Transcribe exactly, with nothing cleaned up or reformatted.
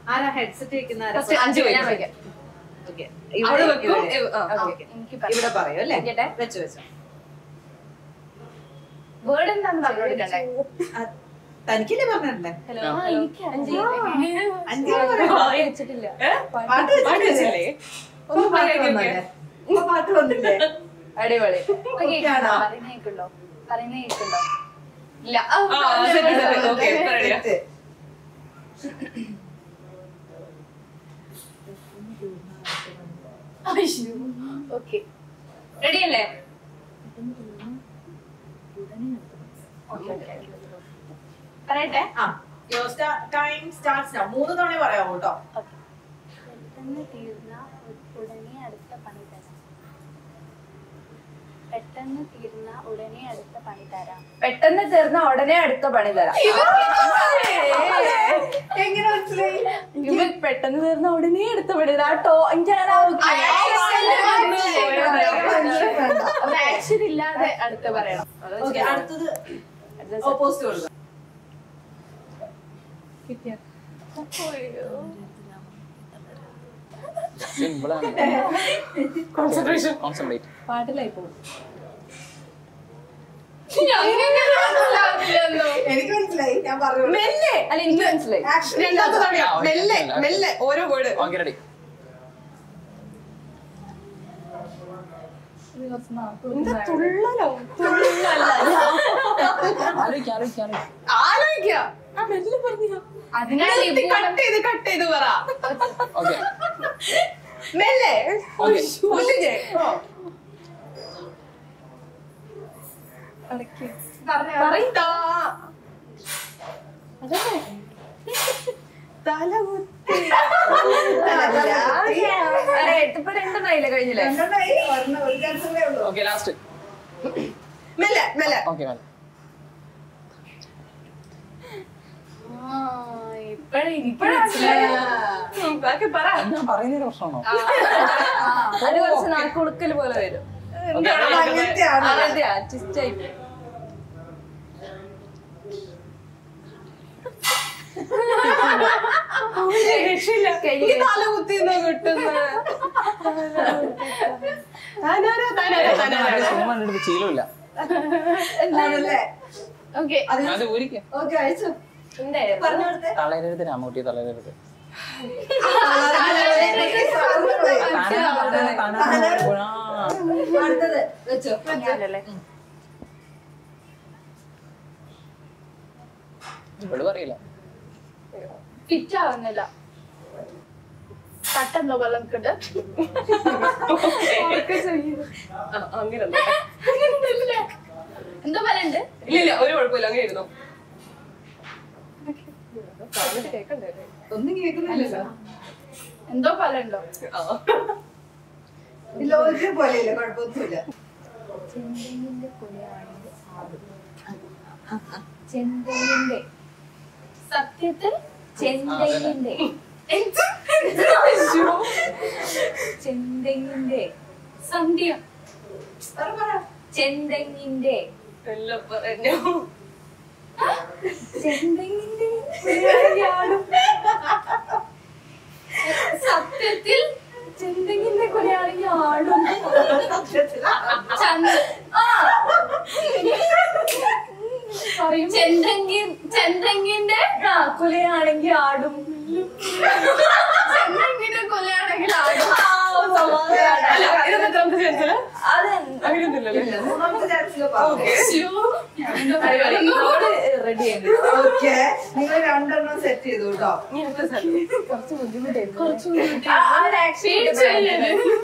ആരാ ഹെഡ്സെറ്റ് വെക്കുന്ന ഇവിടെ പറയൂ അല്ലേ? വെച്ചു വെച്ചോ. വേർഡ് എന്താന്ന് പറഞ്ഞോണ്ടിരിക്കണ്ടേ? തനിക്കല്ലേ പറഞ്ഞിട്ടുണ്ടേ? പാട്ട് വന്നില്ലേ? അടിപൊളി. പറയുന്നേക്കുണ്ടോ? പറയുന്നേക്കുണ്ടോ? ഇല്ല. ഓക്കെ, റെഡി അല്ലേ? പറയട്ടെ. Time starts now. മൂന്ന് തവണ പറയാമോ കേട്ടോ? പെട്ടെന്ന് തീർന്ന ഉടനെ അടുത്ത പണി തരാം. പെട്ടെന്ന് തീർന്ന ഉടനെ അടുത്ത പണി തരാം. പെട്ടെന്ന് തീർന്ന ഉടനെ അടുത്ത പണി തരാം. എങ്ങനെ മനസ്സിലായി? ഇവൻ പെട്ടെന്ന് തീർന്ന ഉടനെ അടുത്ത പണി തരാം. കേട്ടോ ആക്ഷൻ ഇല്ലാതെ അടുത്ത പറയണം. അടുത്തത് ഓപ്പോസിറ്റ് കൊടുക്കാം. പാട്ടിലായി പോകും. എനിക്ക് മനസ്സിലായി, ഞാൻ പറഞ്ഞു. മെല്ലെ അല്ല, എനിക്ക് മനസ്സിലായി. രണ്ടാമത്തെ തവണ മെല്ലെ മെല്ലെ ഓരോ വേർഡ്. കട്ട് ചെയ്ത് കട്ട് ചെയ്ത് പറ. മെല്ലെ ഇപ്പൊ രണ്ടെണ്ണായില്ലേ കഴിഞ്ഞില്ലേ? മെല്ലെ മെല്ലെ പറയുന്നതിന് പ്രശ്നമാണോ? അത് കുറച്ച് നാക്കുളുക്കല് പോലെ വരും. ചിസ്റ്റായി തല കുത്തിന്ന് കിട്ടുന്ന ശീലമില്ല. തളരരുത് രാമകുട്ടി, തളരരുത്. ഇവള് പറയില്ല. ഫിറ്റ് ആവുന്നില്ല. തട്ടെന്തോ കൊല്ലംക്കുണ്ട്. എന്തോ പറയണ്ട്? ഇല്ല, ഒരു കുഴപ്പമില്ല, അങ്ങനെ ഇരുന്നോ. ഒന്നും കേൾക്കുന്നില്ലല്ലോ. എന്തോ പറയണ്ടോ? ലോകം പോലെയില്ല, കുഴപ്പമൊന്നുമില്ല. ചെന്തെങ്ങിന്റെ കുലയാണെങ്കിൽ ചെന്തെങ്ങിന്റെ സത്യത്തിൽ ചെന്തെങ്ങിന്റെ ചെന്തെങ്ങിന്റെ സന്ധ്യ ചെന്തെങ്ങിന്റെ എല്ലാം പറഞ്ഞു. ചെന്തെങ്ങിന്റെ സത്യത്തിൽ ചെന്തെങ്ങിന്റെ കുലയാണെങ്കിൽ ആടും. ചെന്തെങ്ങിൻ ചെന്തെങ്ങിന്റെ കുലയാണെങ്കിൽ ആടും. ചെന്തെങ്ങിന്റെ കുലയാണെങ്കിൽ ആടും. നിങ്ങൾ രണ്ടെണ്ണം സെറ്റ് ചെയ്തു കേട്ടോ. കുറച്ച് ബുദ്ധിമുട്ടായിരുന്നു.